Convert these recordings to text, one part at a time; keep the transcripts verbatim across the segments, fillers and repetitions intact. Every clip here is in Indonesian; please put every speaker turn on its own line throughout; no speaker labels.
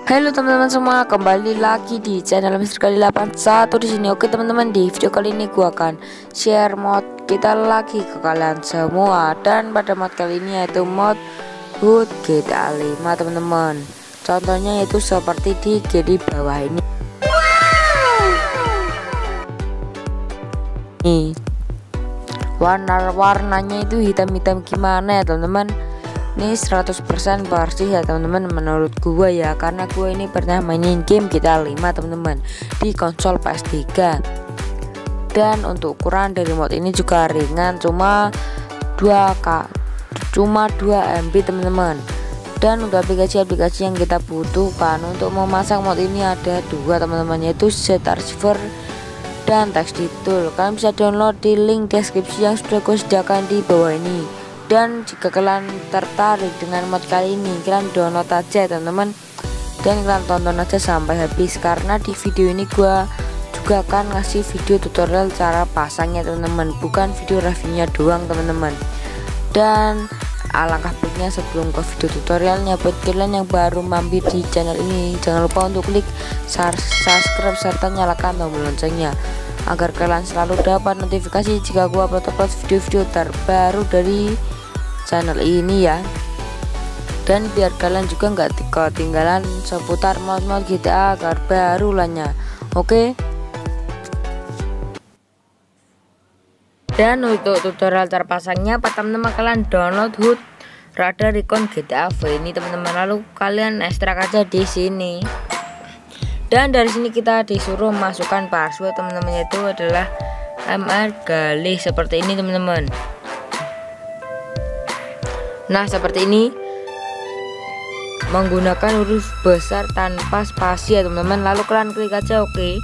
Halo teman-teman semua, kembali lagi di channel Mister Kali delapan puluh satu di sini. Oke teman-teman, di video kali ini gua akan share mod kita lagi ke kalian semua, dan pada mod kali ini yaitu mod H U T G T A lima teman-teman. Contohnya yaitu seperti di G di bawah ini. Nih, warna-warnanya itu hitam-hitam gimana ya teman-teman? Ini seratus persen bersih ya teman-teman menurut gua ya, karena gua ini pernah mainin game G T A lima teman-teman di konsol P S tiga. Dan untuk ukuran dari mod ini juga ringan, cuma dua K, cuma dua M B teman-teman. Dan untuk aplikasi-aplikasi yang kita butuhkan untuk memasang mod ini ada dua teman-teman, yaitu Z Archiver dan TextEdit Tool. Kalian bisa download di link deskripsi yang sudah gue sediakan di bawah ini. Dan jika kalian tertarik dengan mod kali ini, kalian download aja teman-teman, dan kalian tonton aja sampai habis, karena di video ini gua juga akan ngasih video tutorial cara pasangnya teman-teman, bukan video reviewnya doang teman-teman. Dan alangkah baiknya sebelum ke video tutorialnya, buat kalian yang baru mampir di channel ini, jangan lupa untuk klik subscribe serta nyalakan tombol loncengnya agar kalian selalu dapat notifikasi jika gua upload video-video terbaru dari channel ini ya. Dan biar kalian juga nggak ketinggalan seputar mod-mod G T A agar baru lainnya. Oke. Dan untuk tutorial cara pasangnya, pertama-tama kalian download H U T Radar Recon G T A V ini teman-teman, lalu kalian ekstrak aja di sini. Dan dari sini kita disuruh masukkan password teman-teman, itu adalah M R Galih seperti ini teman-teman. Nah seperti ini, menggunakan huruf besar tanpa spasi ya teman-teman, lalu kalian klik aja oke. Okay.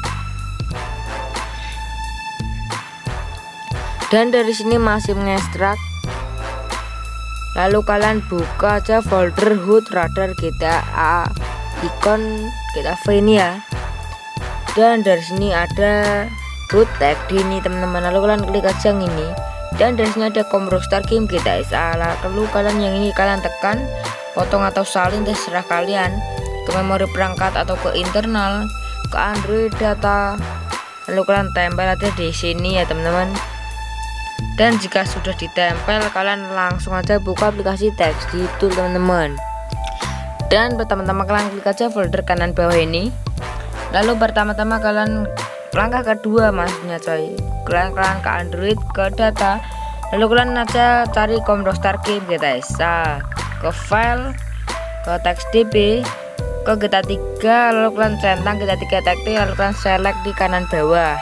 Dan dari sini masih mengekstrak, lalu kalian buka aja folder H U T Radar G T A Icon G T A V ini ya. Dan dari sini ada H U T tag ini teman-teman, lalu kalian klik aja yang ini. Dan dari sini ada Comrostar Game G T A S A, lalu kalian yang ini kalian tekan, potong atau salin terserah kalian ke memori perangkat atau ke internal, ke Android data, lalu kalian tempel aja di sini ya teman-teman. Dan jika sudah ditempel, kalian langsung aja buka aplikasi TextEdit Tool teman-teman. Dan pertama-tama kalian klik aja folder kanan bawah ini, lalu pertama-tama kalian langkah kedua maksudnya coy, kalian kalian ke Android, ke data, lalu kalian aja cari Comrostar Game G T A S A, ke file, ke TextDB, ke G T A tiga, lalu kalian centang G T A tiga txt, lalu kalian select di kanan bawah.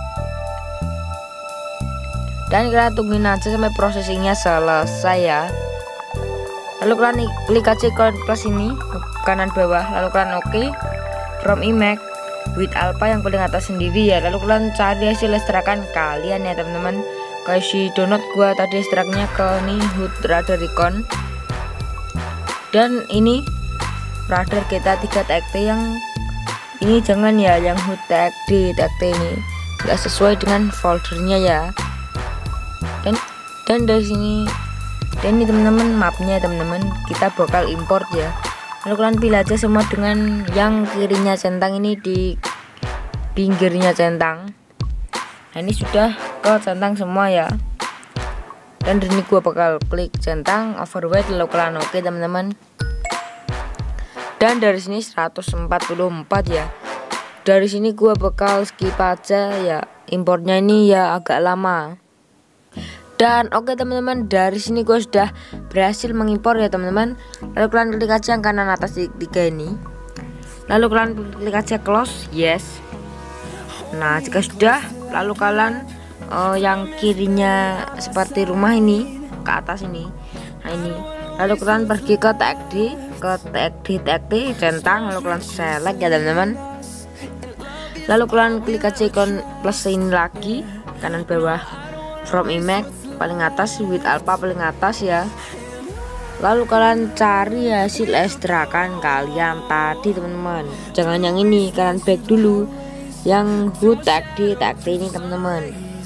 Dan kalian tungguin aja sampai processingnya selesai ya. Lalu kalian klik aja ikon plus ini kanan bawah, lalu kalian oke. Okay. From iMac with alpha yang paling atas sendiri ya, lalu kalian cari hasil ekstrakan kalian ya teman-teman. Kasih download gua tadi ekstraknya ke nih H U T Radar Recon, dan ini Radar G T A tiga txt yang ini jangan ya, yang H U T txt txt ini nggak sesuai dengan foldernya ya. Dan dan dari sini, dan ini teman-teman mapnya teman-teman, kita bakal import ya. Lalu kalian pilih aja semua dengan yang kirinya centang ini di pinggirnya centang. Nah ini sudah ke centang semua ya. Dan di sini gua bakal klik centang overwrite, lalu kalian oke teman-teman. Dan dari sini seratus empat puluh empat ya. Dari sini gua bakal skip aja ya, importnya ini ya agak lama. Dan oke okay, teman-teman, dari sini gue sudah berhasil mengimpor ya teman-teman. Lalu kalian klik aja yang kanan atas tiga ini, lalu kalian klik aja close, yes. Nah jika sudah, lalu kalian uh, yang kirinya seperti rumah ini ke atas ini, nah ini, lalu kalian pergi ke txt, ke txt txt centang, lalu kalian select ya teman-teman. Lalu kalian klik aja ikon plus ini lagi kanan bawah, from iMac paling atas with alpha paling atas ya. Lalu kalian cari hasil ekstrakan kalian tadi teman-teman, jangan yang ini, kalian back dulu yang H U T txt txt ini teman-teman.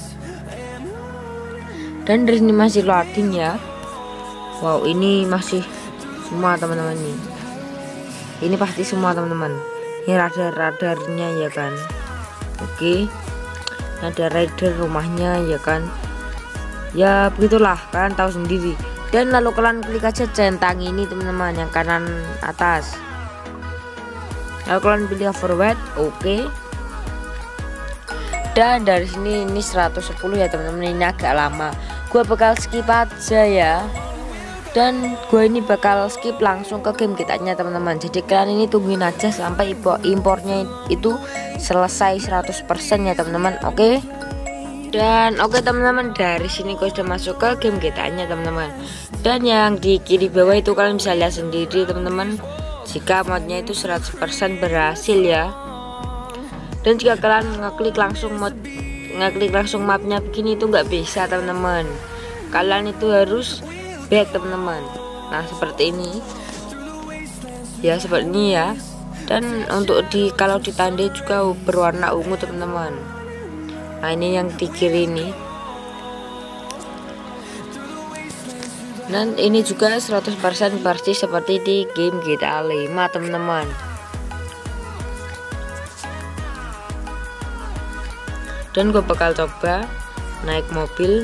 Dan dari sini masih loading ya. Wow ini masih semua teman-teman nih. Ini pasti semua teman-teman. Ini radar-radarnya ya kan. Oke, ada rider rumahnya ya kan. Ya begitulah, kalian tahu sendiri. Dan lalu kalian klik aja centang ini teman-teman, yang kanan atas. Lalu kalian pilih forward, oke. Dan dari sini ini seratus sepuluh ya teman-teman, ini agak lama. Gua bakal skip aja ya. Dan gue ini bakal skip langsung ke game kitanya teman-teman. Jadi kalian ini tungguin aja sampai impornya itu selesai seratus persen ya teman-teman. Oke. Dan oke teman-teman, dari sini gue sudah masuk ke game kitanya teman-teman. Dan yang di kiri bawah itu kalian bisa lihat sendiri teman-teman, jika modnya itu seratus persen berhasil ya. Dan jika kalian ngeklik langsung mod ngeklik langsung mapnya begini itu nggak bisa teman-teman. Kalian itu harus back teman-teman. Nah seperti ini ya, seperti ini ya. Dan untuk di kalau ditandai juga berwarna ungu teman-teman. Nah ini yang di kiri ini. Dan ini juga seratus persen persis seperti di game G T A lima teman-teman. Dan gue bakal coba naik mobil.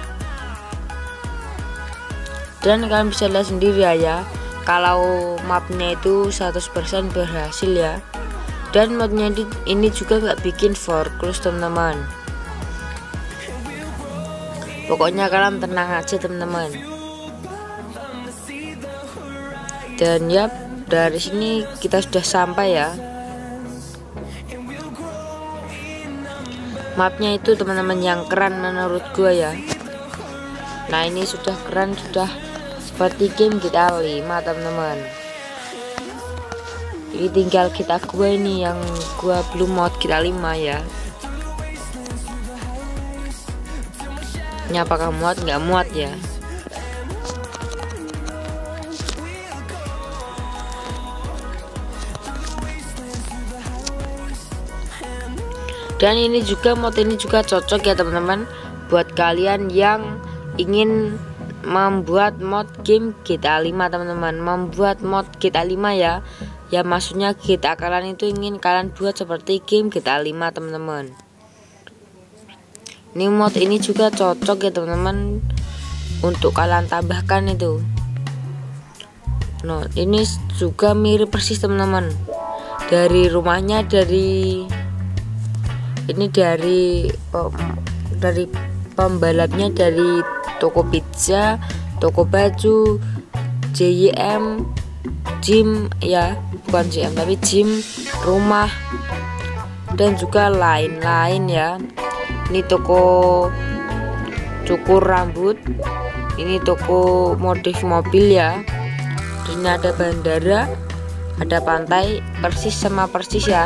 Dan kalian bisa lihat sendiri ya, kalau mapnya itu seratus persen berhasil ya. Dan modnya ini juga nggak bikin foreclose teman-teman. Pokoknya kalian tenang aja teman-teman. Dan ya dari sini kita sudah sampai ya. Mapnya itu teman-teman yang keren menurut gue ya. Nah ini sudah keren, sudah seperti game G T A lima teman-teman. Ini tinggal kita gue ini yang gue belum mod G T A lima ya. Ini apakah muat? Nggak muat ya. Dan ini juga mod ini juga cocok ya teman-teman buat kalian yang ingin membuat mod game G T A lima teman-teman. Membuat mod G T A lima ya. Ya maksudnya G T A kalian itu ingin kalian buat seperti game G T A lima teman-teman. Ini mod ini juga cocok ya teman-teman untuk kalian tambahkan itu. Nah ini juga mirip persis teman-teman. Dari rumahnya, dari ini dari um, dari pembalapnya, dari toko pizza, toko baju, J Y M, gym ya, bukan J M tapi gym, rumah, dan juga lain-lain ya. Ini toko cukur rambut, ini toko modif mobil ya. Ini ada bandara, ada pantai, persis sama persis ya.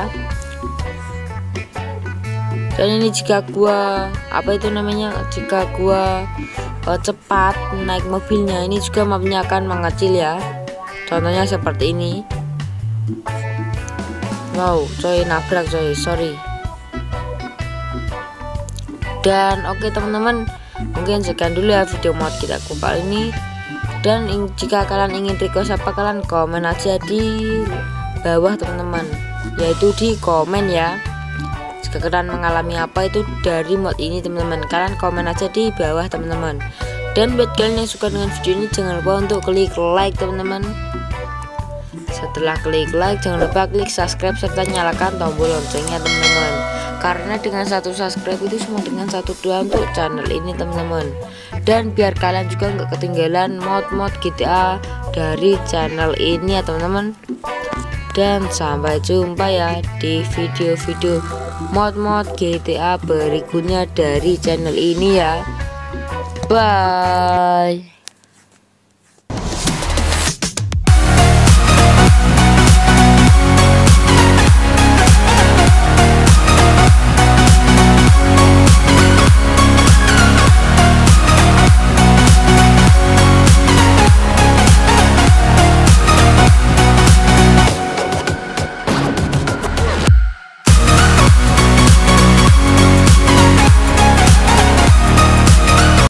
Dan ini jika gua apa itu namanya, jika gua uh, cepat naik mobilnya, ini juga mapnya akan mengecil ya. Contohnya seperti ini. Wow coy, nabrak coy, sorry. Dan oke okay, teman-teman, mungkin sekian dulu ya video mod kita kali ini. Dan jika kalian ingin request apa, kalian komen aja di bawah teman-teman, yaitu di komen ya. Jika kalian mengalami apa itu dari mod ini teman-teman, kalian komen aja di bawah teman-teman. Dan buat kalian yang suka dengan video ini, jangan lupa untuk klik like teman-teman. Setelah klik like, jangan lupa klik subscribe serta nyalakan tombol loncengnya teman-teman. Karena dengan satu subscribe itu semua dengan satu doa untuk channel ini teman-teman. Dan biar kalian juga nggak ketinggalan mod-mod G T A dari channel ini ya teman-teman. Dan sampai jumpa ya di video-video mod-mod G T A berikutnya dari channel ini ya. Bye.